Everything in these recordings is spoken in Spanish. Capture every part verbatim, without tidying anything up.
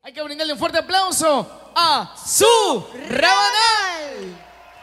Hay que brindarle un fuerte aplauso a Su Rabanal.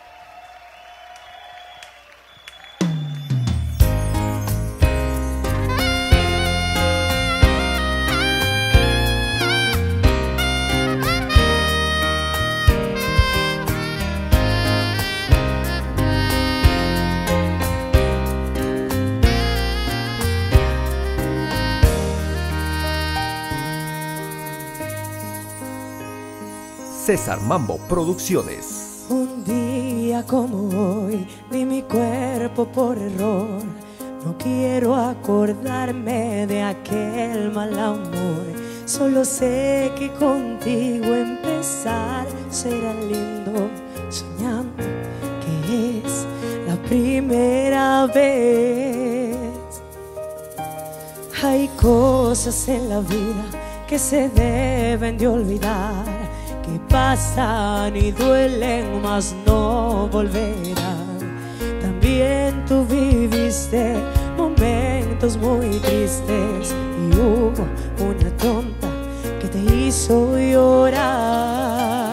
César Mambo Producciones. Un día como hoy di mi cuerpo por error. No quiero acordarme de aquel mal amor. Solo sé que contigo empezar será lindo, soñando que es la primera vez. Hay cosas en la vida que se deben de olvidar, que pasan y duelen, mas no volverán. También tú viviste momentos muy tristes y hubo una tonta que te hizo llorar.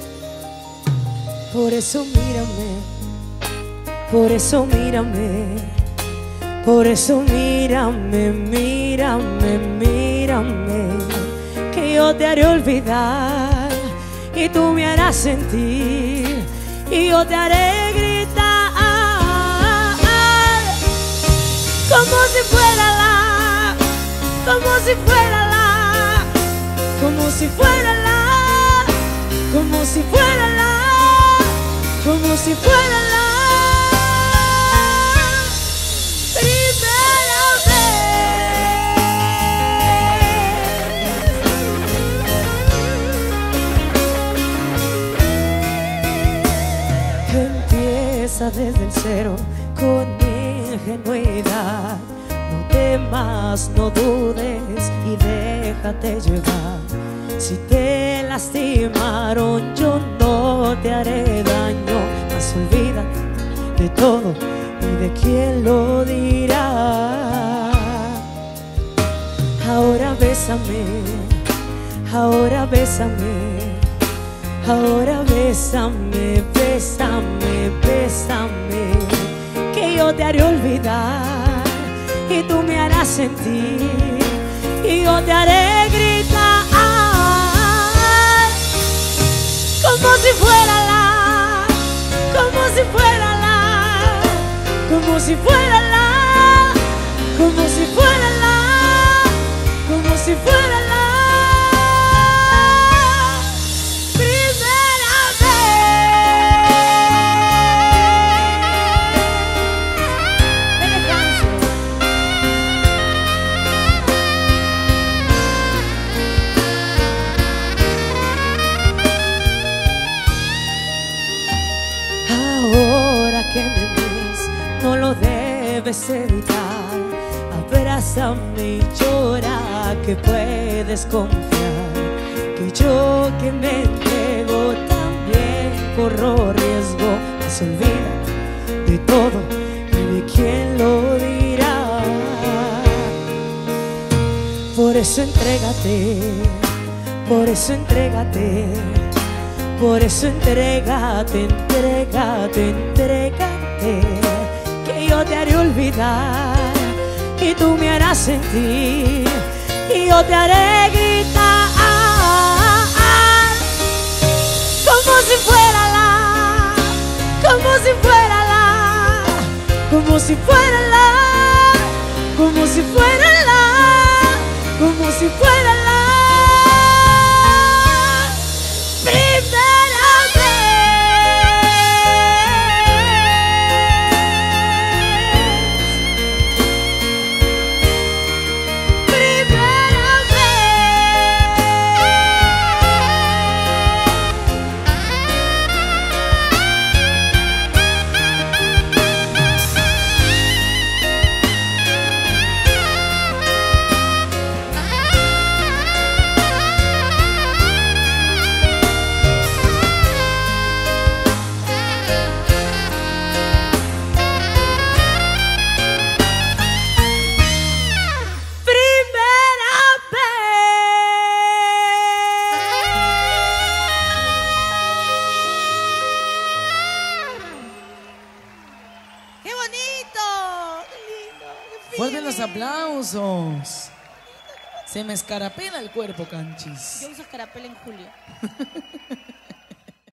Por eso mírame, por eso mírame, por eso mírame, mírame, mírame, que yo te haré olvidar y tú me harás sentir y yo te haré gritar como si fuera la, como si fuera la, como si fuera la, como si fuera la, como si fuera la primera vez. Empieza desde el cero con ingenuidad. No temas, no dudes y déjate llevar. Si te lastimaron yo no te haré daño, mas olvídate de todo y de quién lo dirá. Ahora bésame, ahora bésame, ahora bésame, bésame, bésame, que yo te haré olvidar y tú me harás sentir y yo te haré gritar como si fuera la, como si fuera la, como si fuera la, como si fuera la, como si fuera la que me ves, no lo debes evitar. Abrázame y llora, que puedes confiar que yo que me entrego también corro riesgo. Mas olvida de todo y de quién lo dirá. Por eso entrégate, por eso entrégate, por eso entrégate, entrégate, entrégate, que yo te haré olvidar y tú me harás sentir y yo te haré gritar como si fuera la, como si fuera la, como si fuera la, como si fuera la, como si fuera la Fuertes los aplausos. Se me escarapela el cuerpo, Canchis. Yo uso escarapela en julio.